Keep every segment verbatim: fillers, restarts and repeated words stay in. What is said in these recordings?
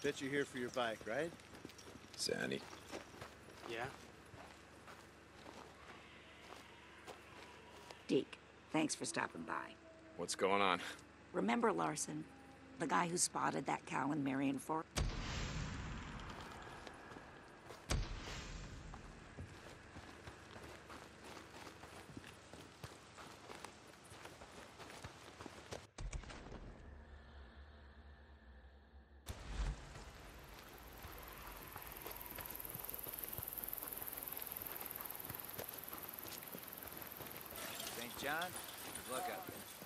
Bet you're here for your bike, right? Sandy. Yeah? Deke, thanks for stopping by. What's going on? Remember Larson? The guy who spotted that cow in Marion Fork? Saint John, look up.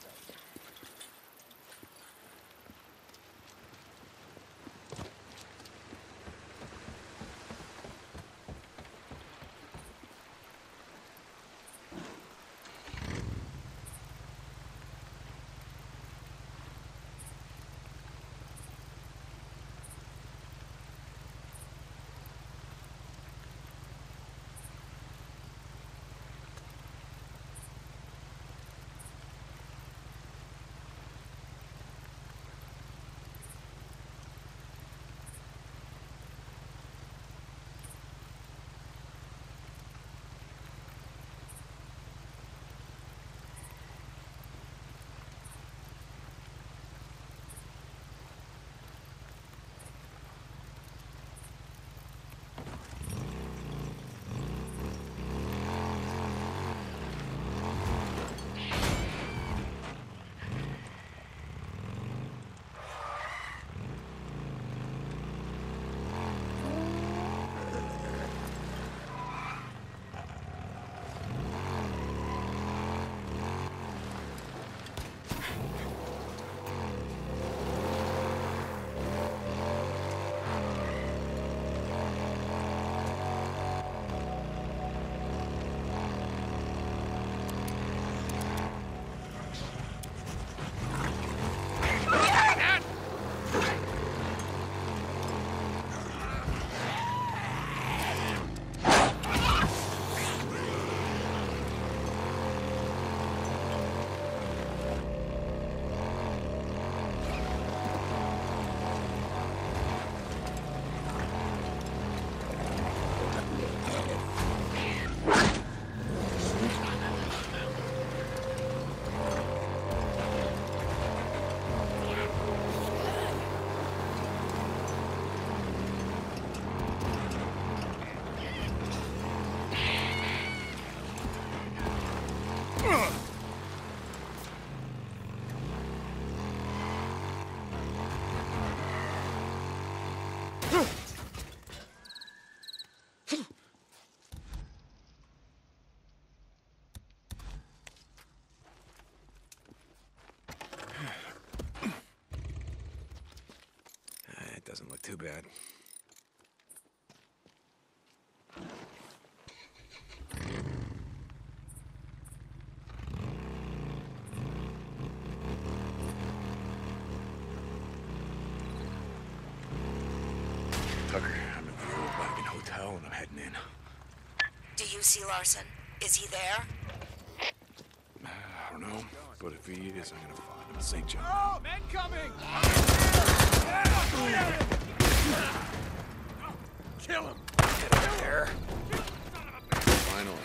It doesn't look too bad. Tucker, I'm at the old Wagon Hotel and I'm heading in. Do you see Larson? Is he there? I don't know, but if he is, I'm gonna find him in Saint John. Oh, men coming! Kill him! Get up there! Finally.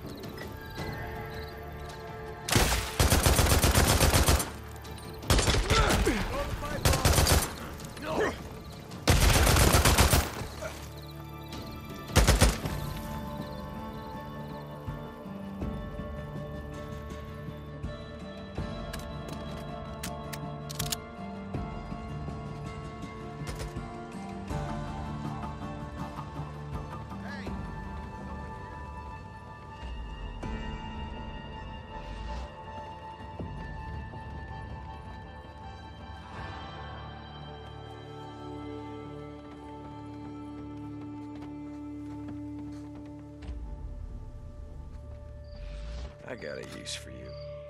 I got a use for you.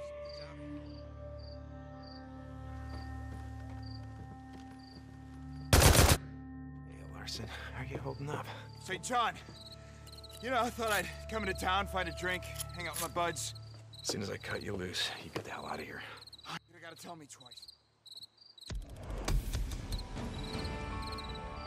Hey, Larson, how are you holding up? Saint John, you know, I thought I'd come into town, find a drink, hang out with my buds. As soon as I cut you loose, you get the hell out of here. You gotta tell me twice.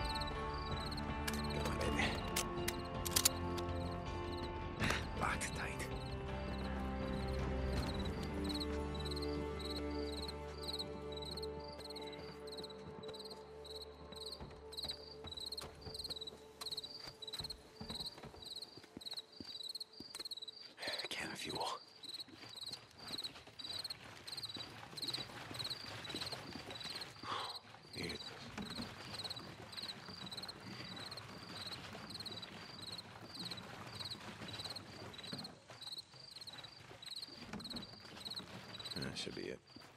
should be it.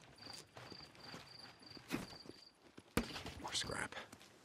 More scrap.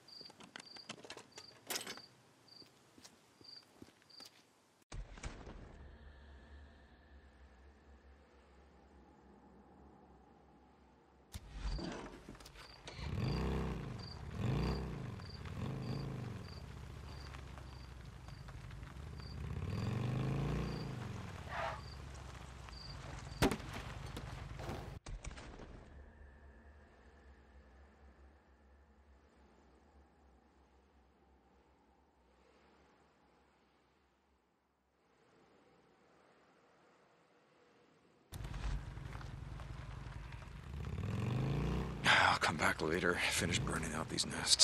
I'll come back later, finish burning out these nests.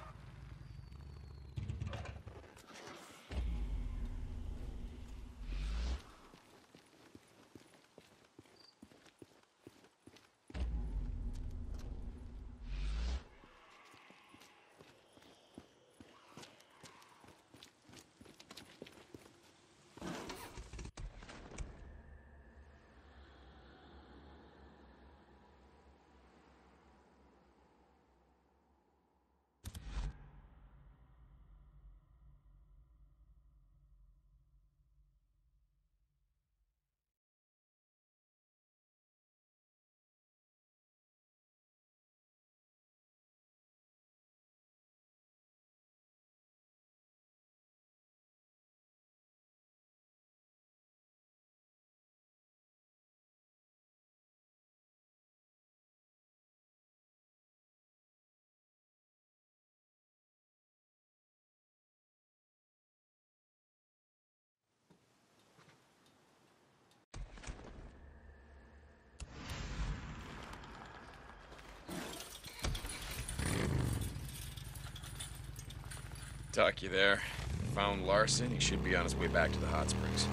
Tuck, you there? Found Larson. He should be on his way back to the hot springs.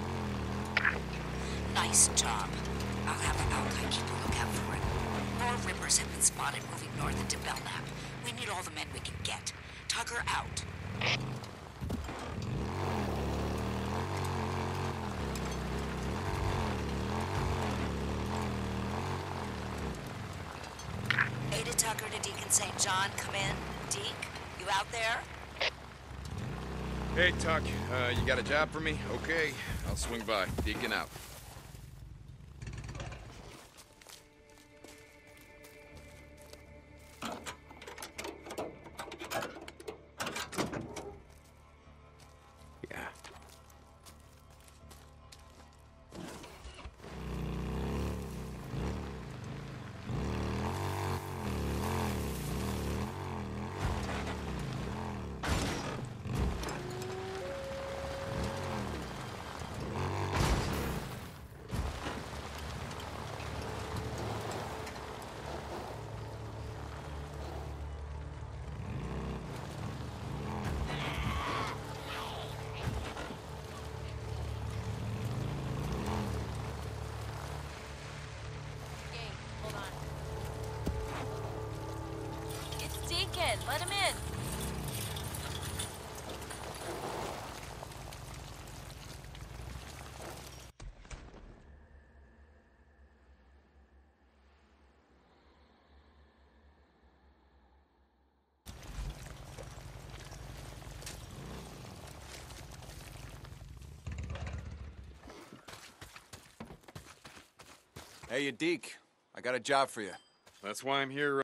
Nice job. I'll have Alki keep a lookout for it. More Rippers have been spotted moving north into Belknap. We need all the men we can get. Tucker out. Ada Tucker to Deacon Saint John, come in. Deke, you out there? Hey, Tuck. Uh, you got a job for me? Okay. I'll swing by. Deacon out. Yeah. Let him in. Hey, you Deke. I got a job for you. That's why I'm here.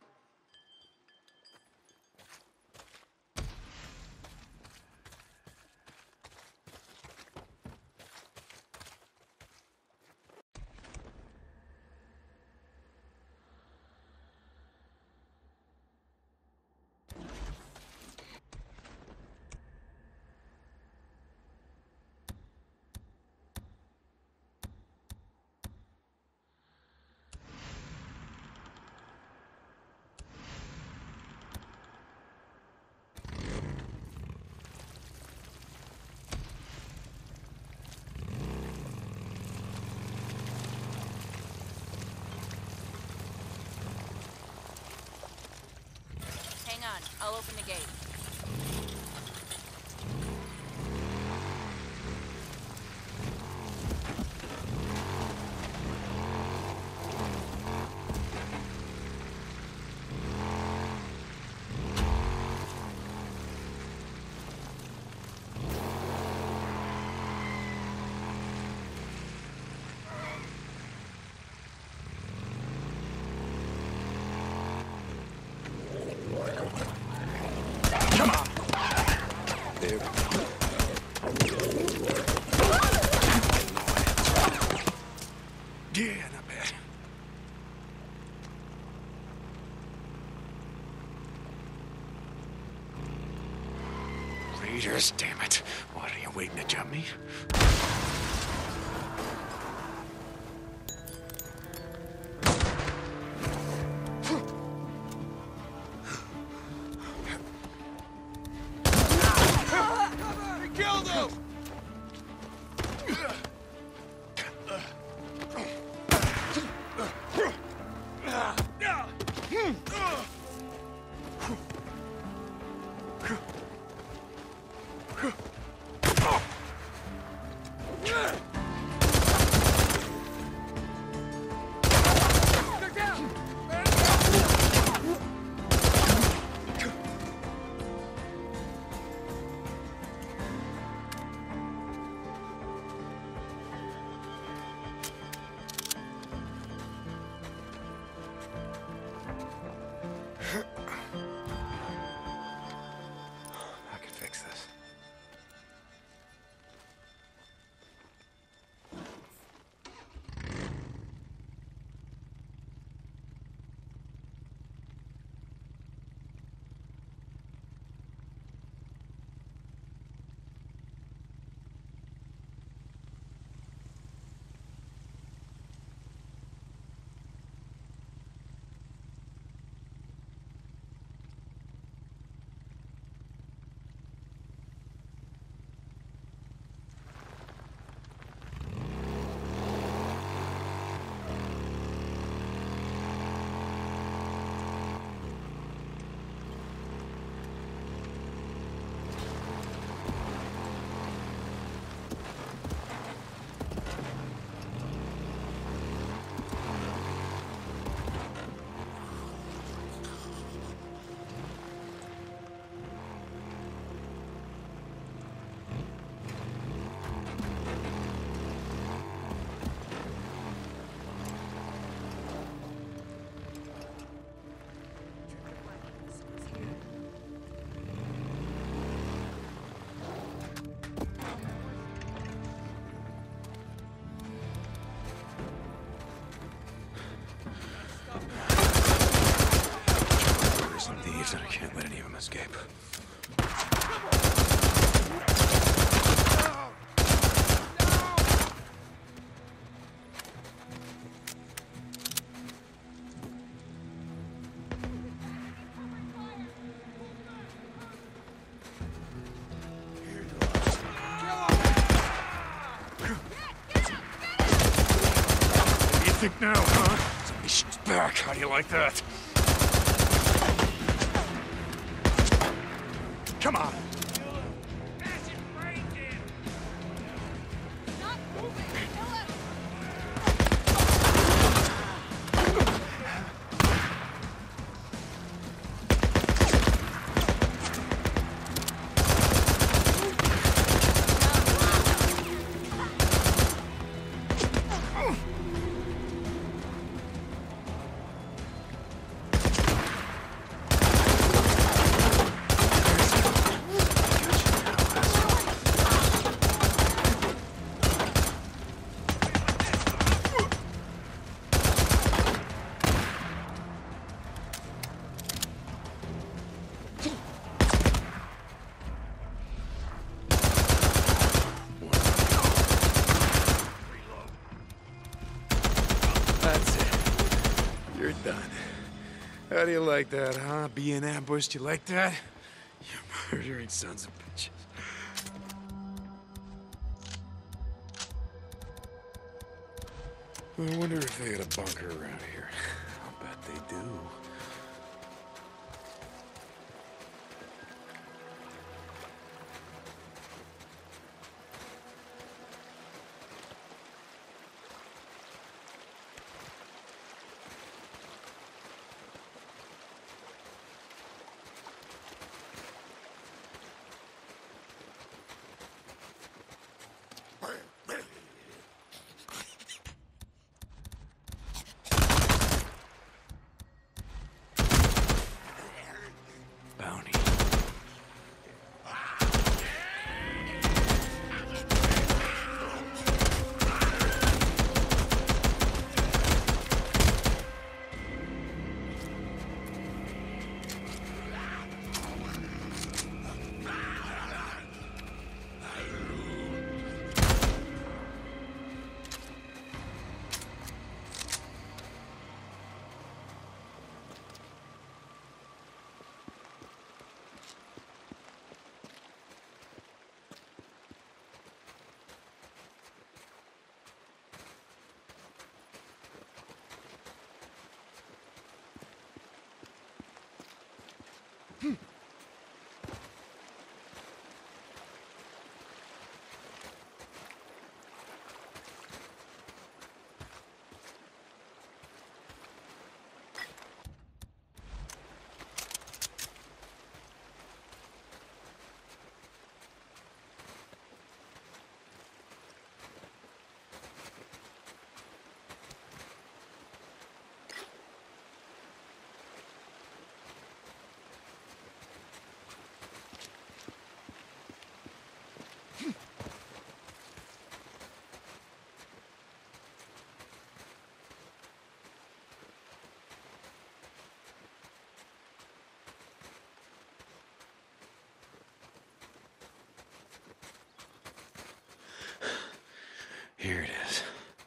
Hang on, I'll open the gate. Cheaters, damn it. What, are you waiting to jump me? And I can't let any of them escape. What do you think now, huh? Somebody shoots back. How do you like that? Come on. How do you like that, huh? Being ambushed, you like that? You murdering sons of bitches. I wonder if they got a bunker around here. I'll bet they do. Here it is.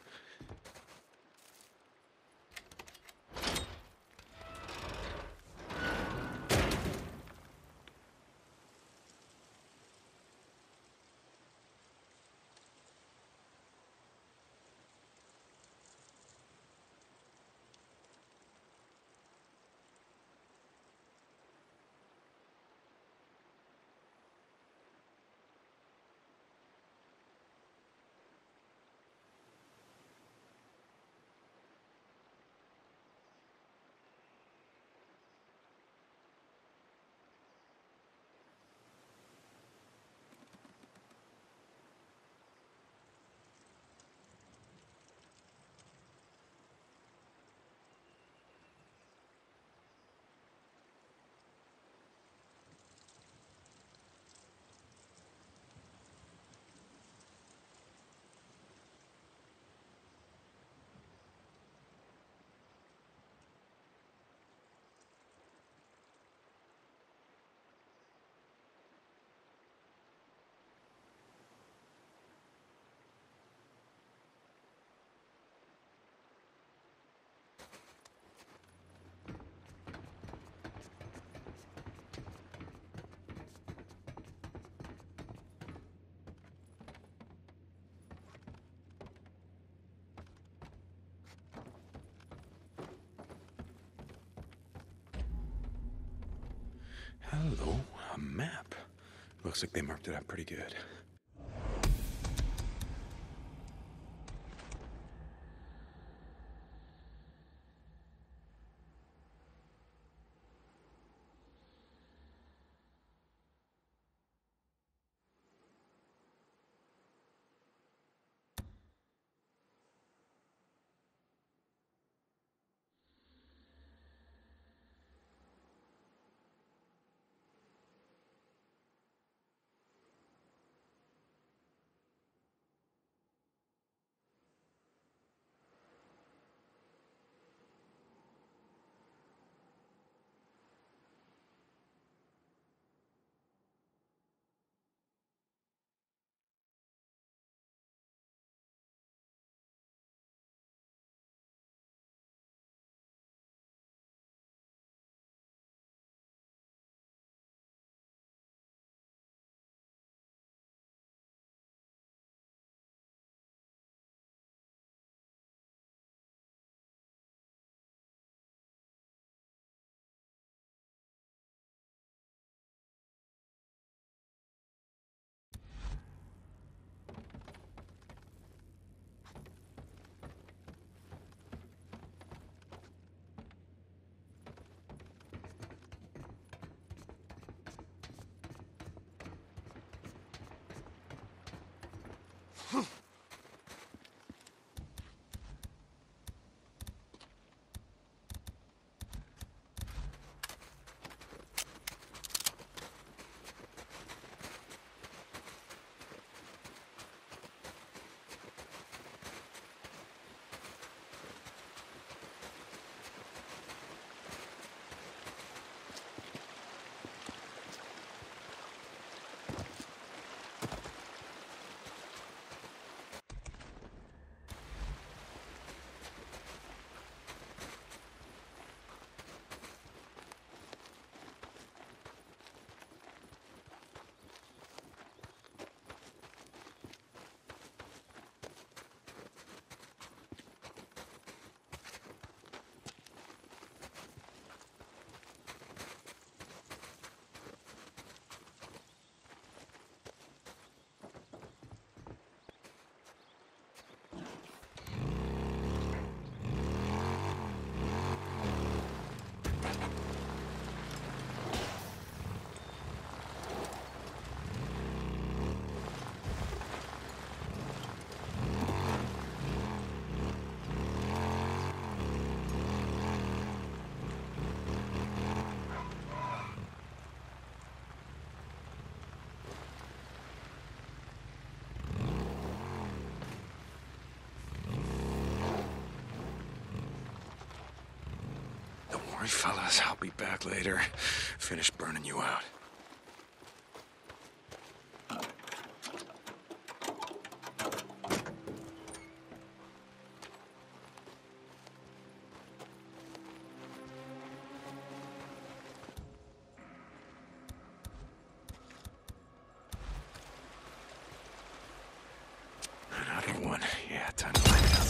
Hello, a map. Looks like they marked it up pretty good. right, fellas, I'll be back later. Finish burning you out. Another one. Yeah, time to light it up.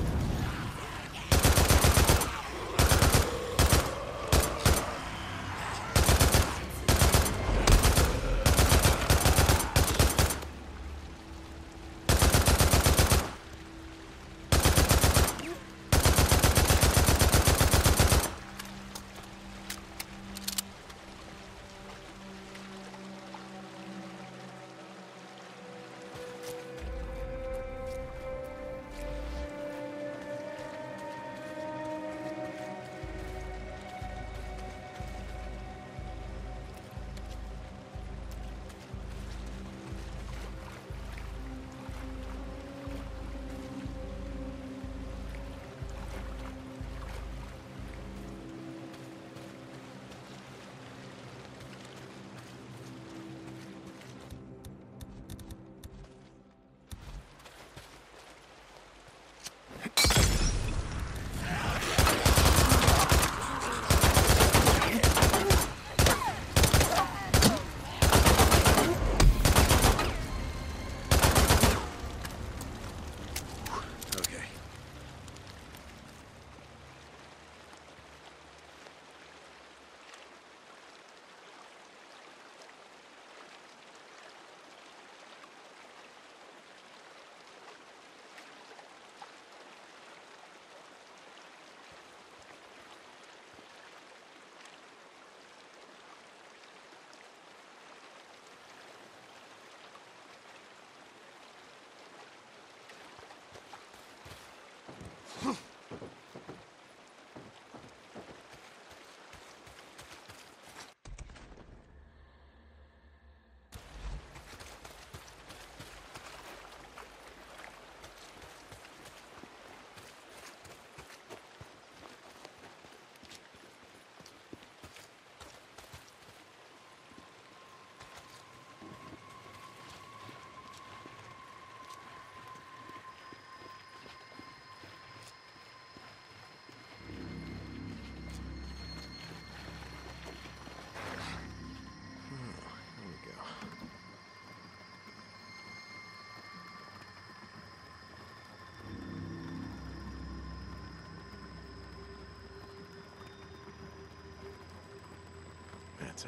That's it.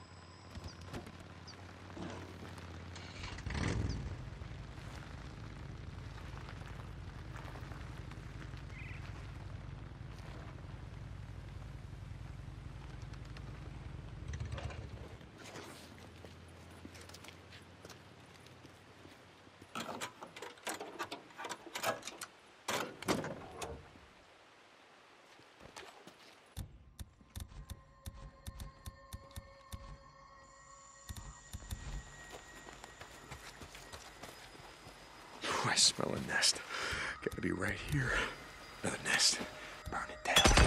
I smell a nest. Gotta be right here. Another nest. Burn it down.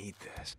need this.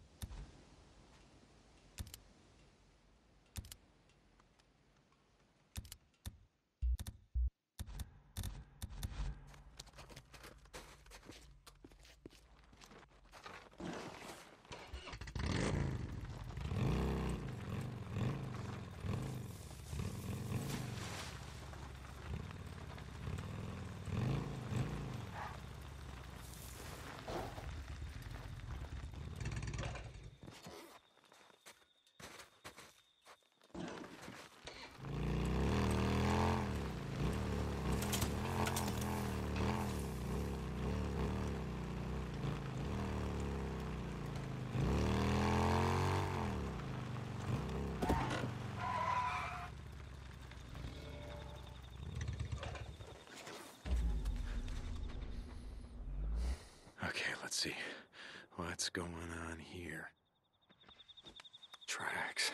Okay, let's see. What's going on here? Tracks.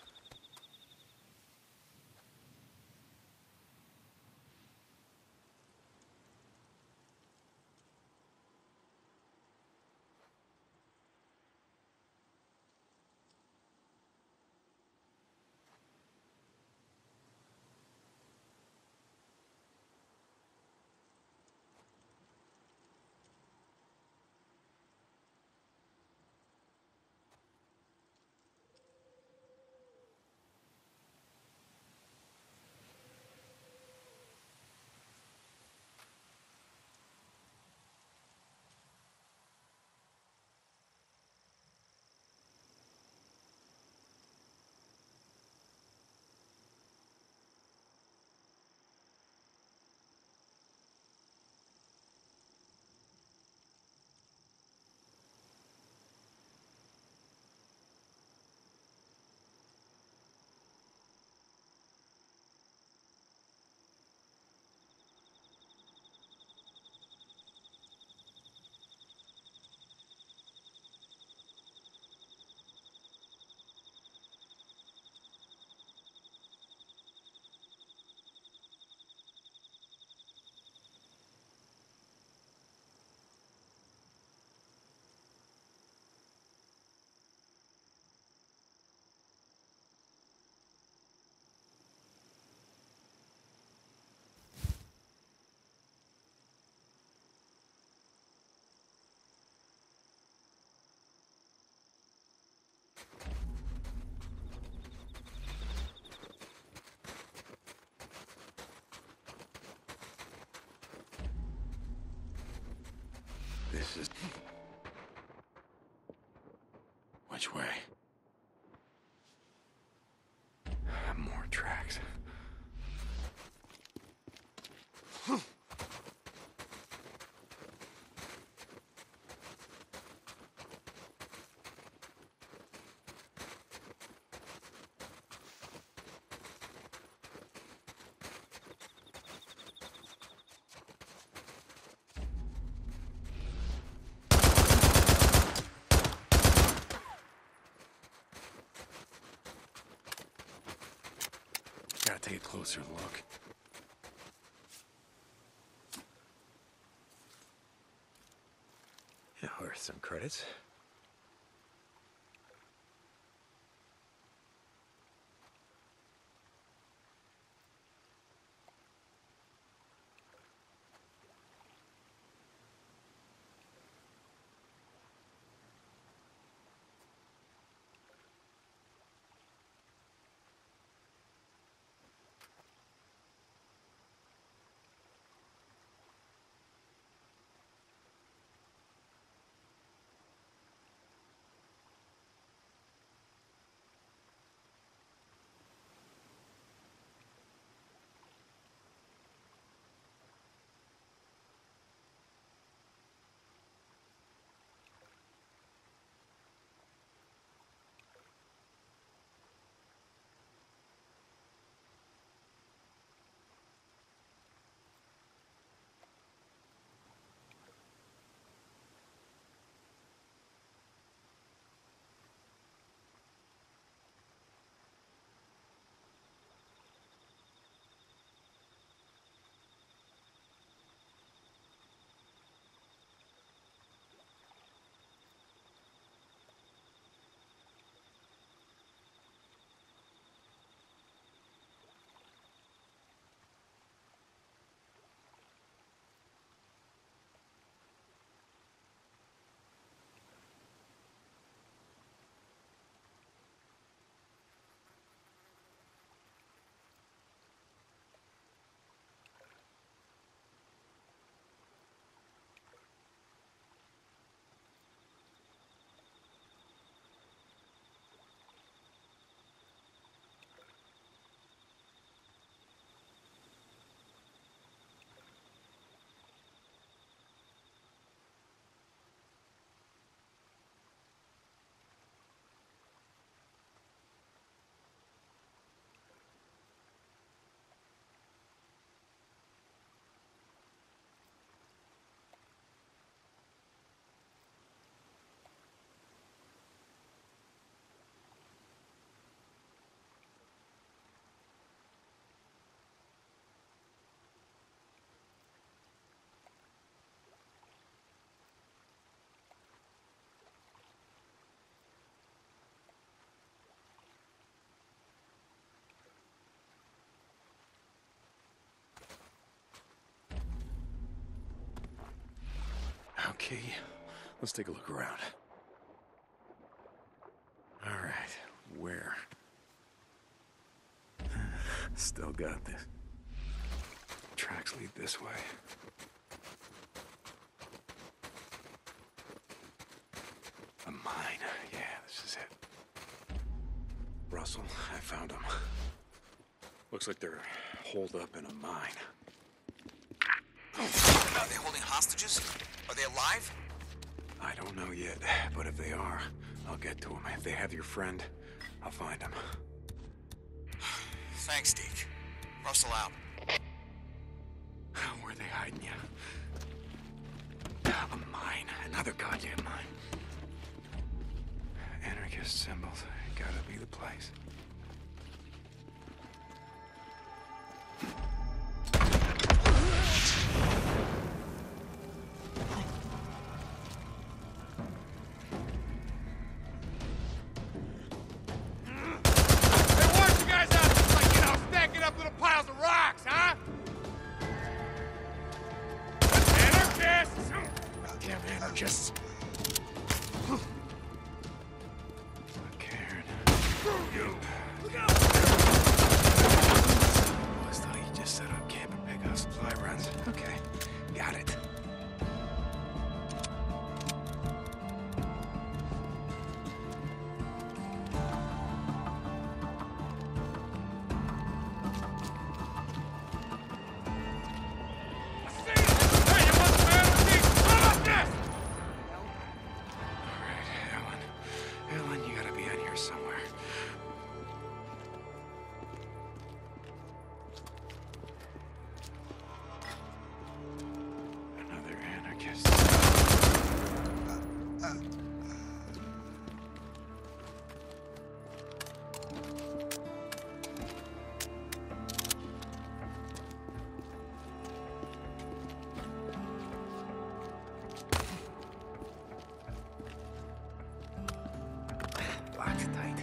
This is... Which way? More tracks. Gotta take a closer look. Yeah, worth some credits. key. Let's take a look around. All right, where? Still got this. Tracks lead this way. A mine. Yeah, this is it. Russell, I found them. Looks like they're holed up in a mine. Are they holding hostages? Are they alive? I don't know yet, but if they are, I'll get to them. If they have your friend, I'll find him. Thanks, Deke. Russell out. Where are they hiding you? A mine. Another goddamn mine. Anarchist symbols. Gotta be the place. Just Karen. Look out! I thought you just set up camp and pick up supply runs. Okay, got it. Locked tight.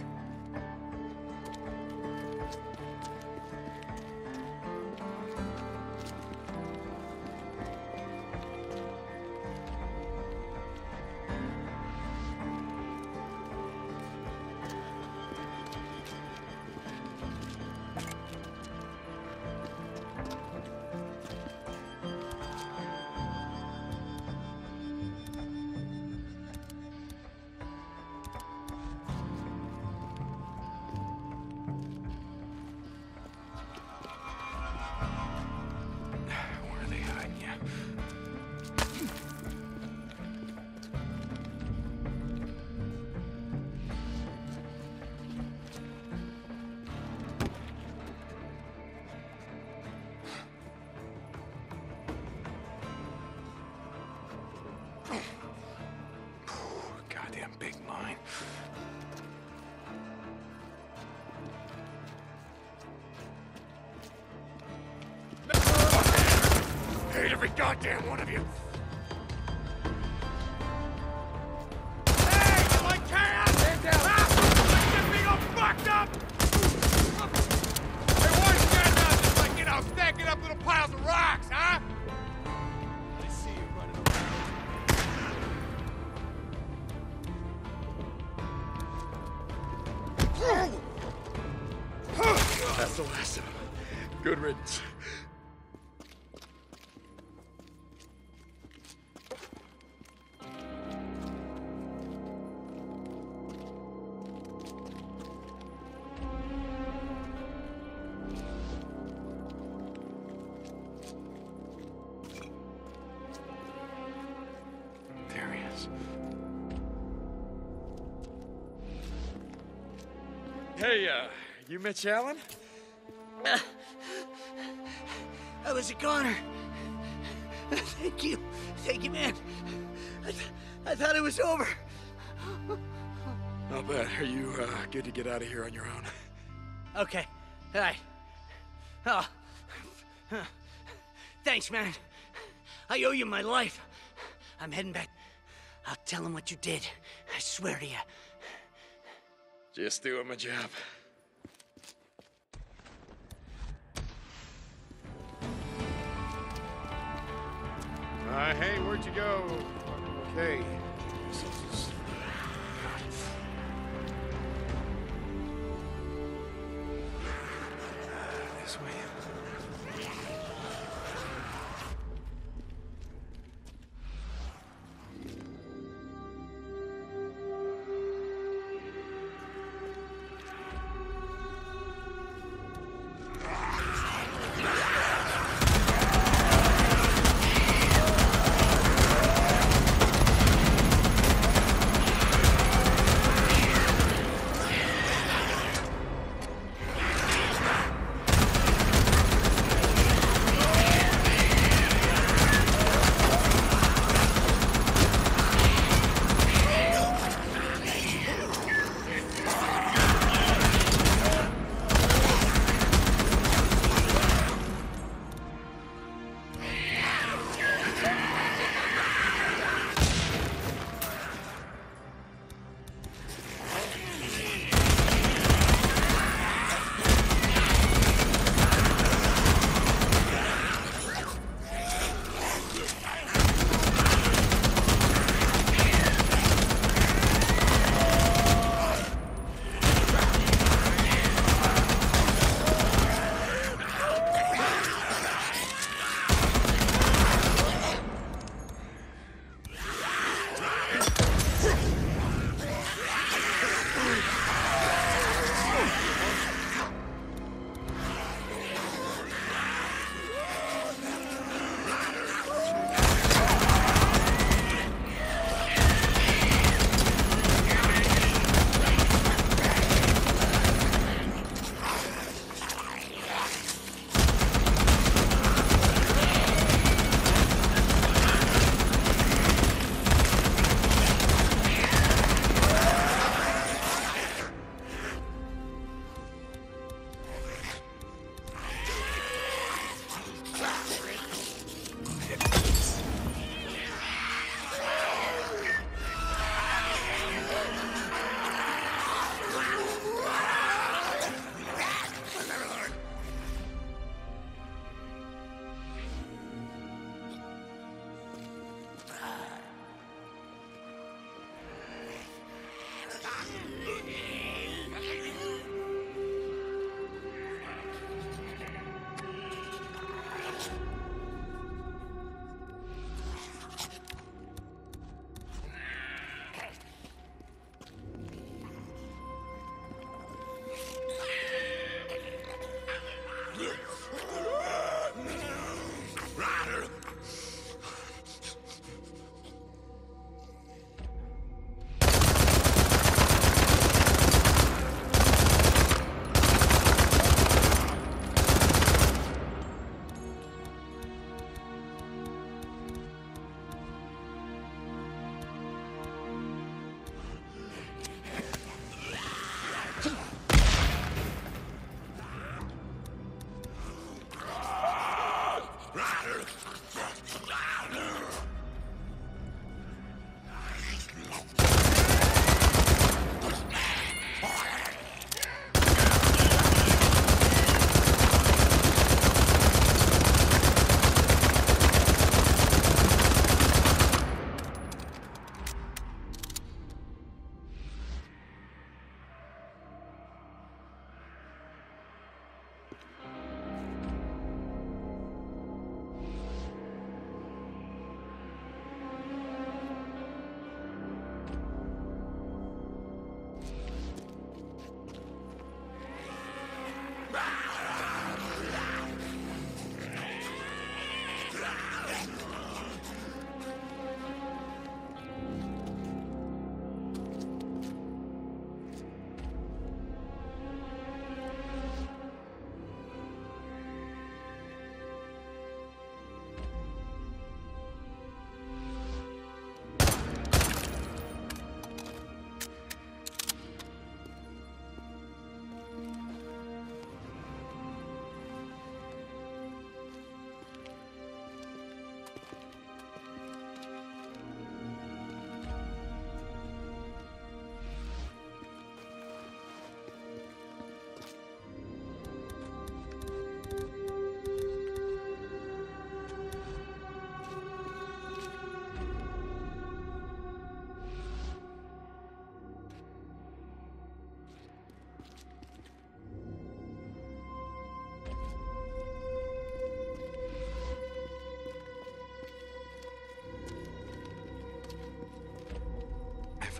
Goddamn big mine. Hate every goddamn one of you. Hey, you like chaos? Stand down. Ah, get me all fucked up. Hey, why you guys out just like, you know, stacking up little piles of rocks, huh? I see you running around. That's the last of them. Good riddance. There he is. Hey, uh, you Mitch Allen? Uh, I was a goner. Thank you. Thank you, man. I, th I thought it was over. Not bad. Are you, uh, good to get out of here on your own? Okay. All right. Oh. Thanks, man. I owe you my life. I'm heading back. I'll tell him what you did. I swear to you. Just doing my job. Uh, hey, where'd you go? Okay. This is... This way.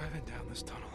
driving down this tunnel.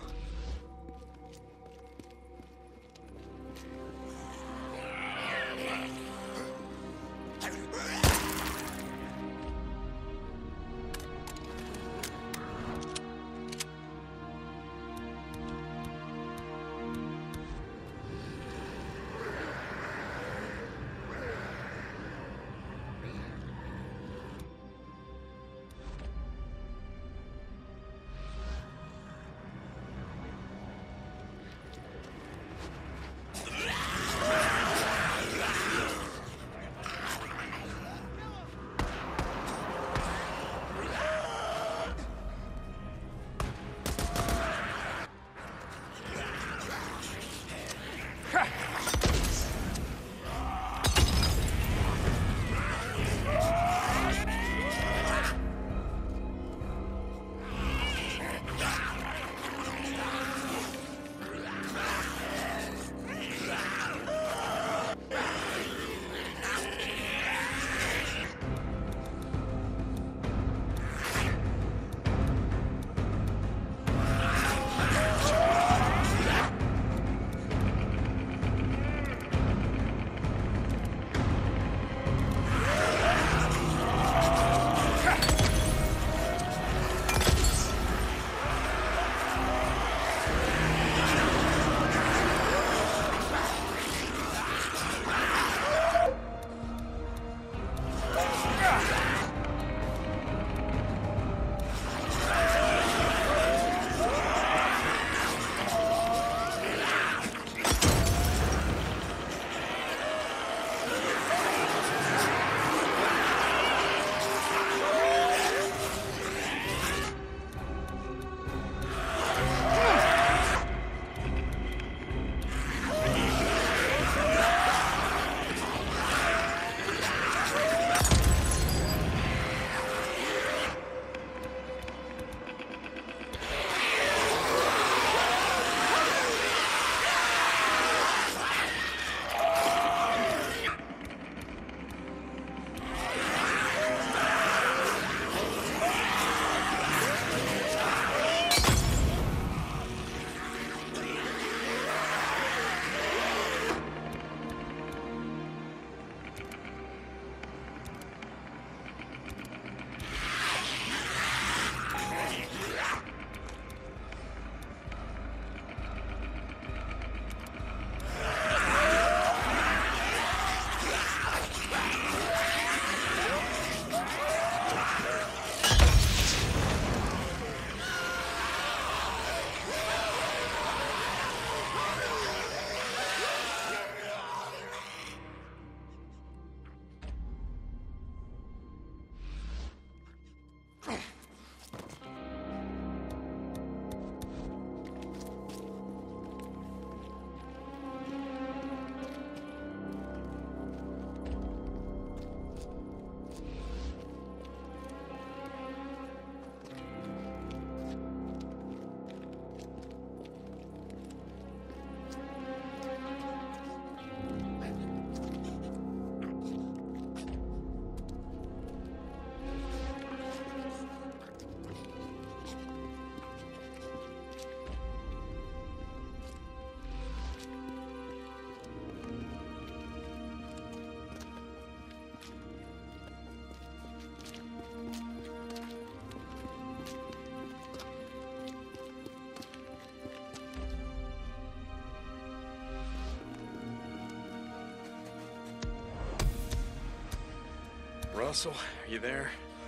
Russell, are you there?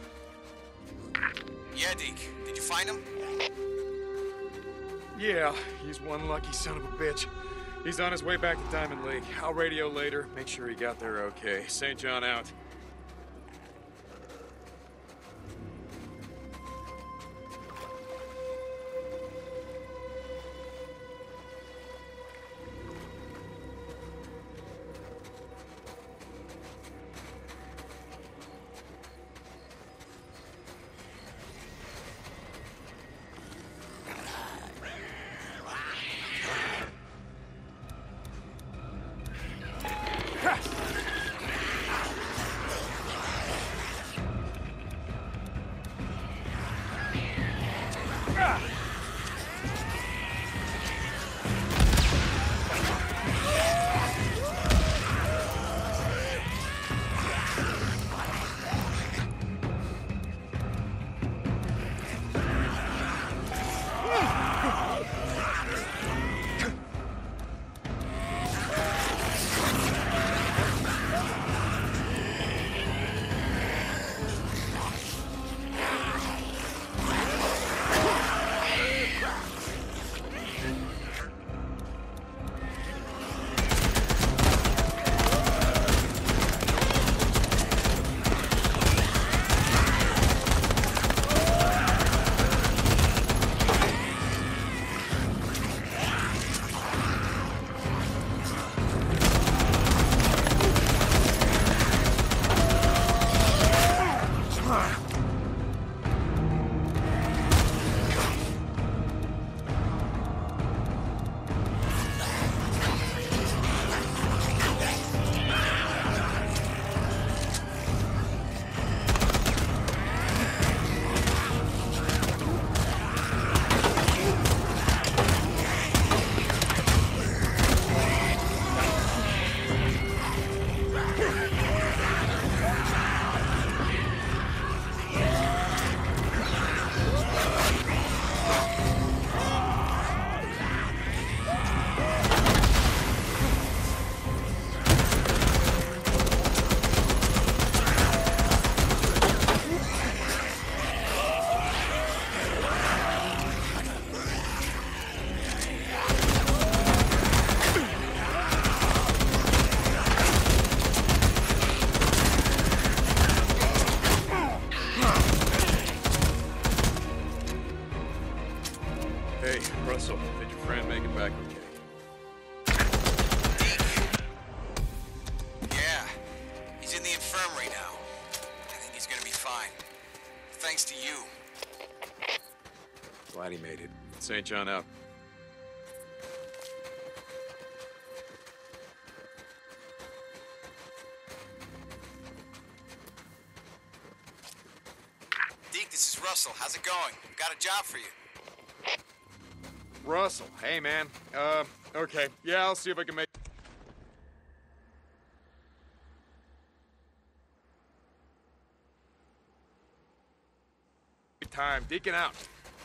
Yeah, Deke. Did you find him? Yeah, he's one lucky son of a bitch. He's on his way back to Diamond Lake. I'll radio later, make sure he got there okay. Saint John out. fine. Thanks to you. Glad he made it. Saint John out. Deke, this is Russell. How's it going? Got a job for you. Russell, hey man. Uh, okay. Yeah, I'll see if I can make... time. Deacon out.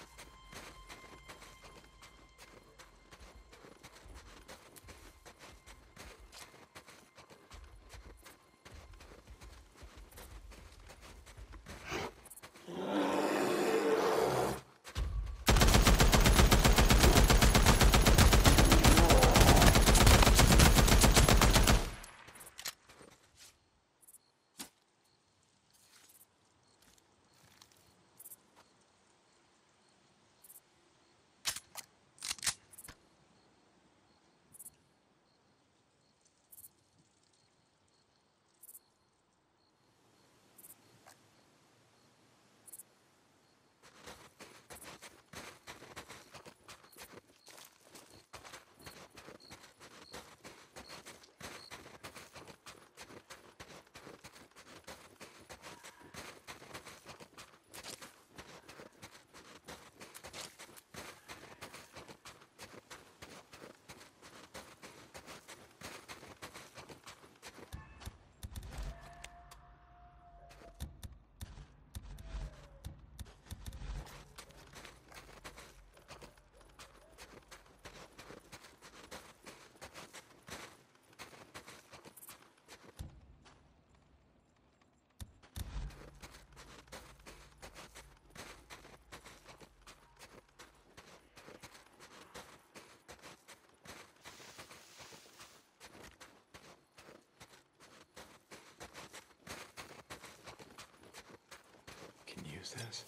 Use this.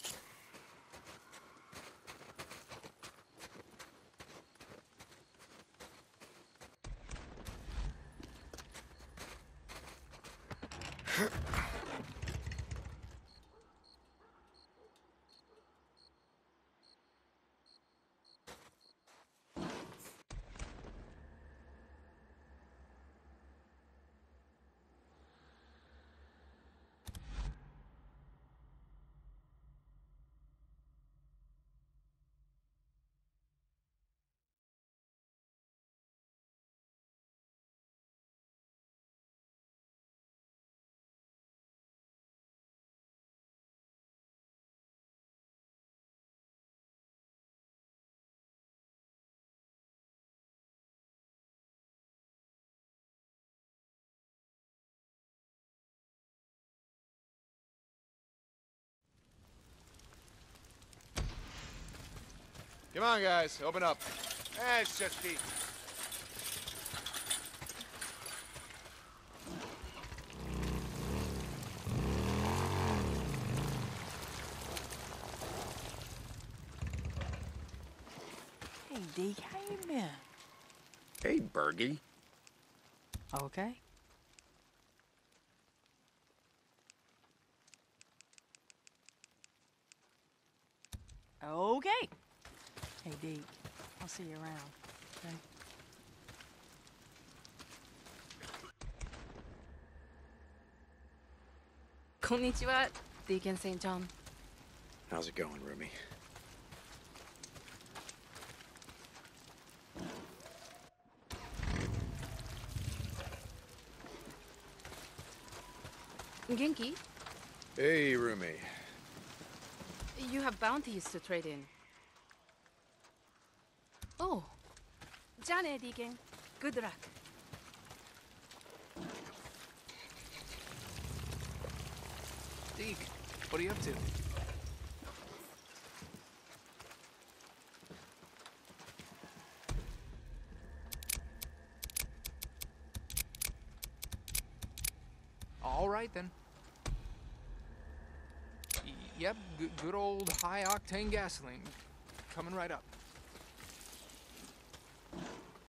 Come on, guys. Open up. Eh, it's just Pete. Hey, Deke, how you been? Hey, Bergie. Okay. Okay. Hey, Deke, I'll see you around, okay? Konnichiwa, Deacon Saint John. How's it going, Rumi? Genki, Hey, Rumi. you have bounties to trade in. Oh, Jane, Deacon. Good luck. Deke, what are you up to? All right, then. Y- yep, good, good old high-octane gasoline. Coming right up.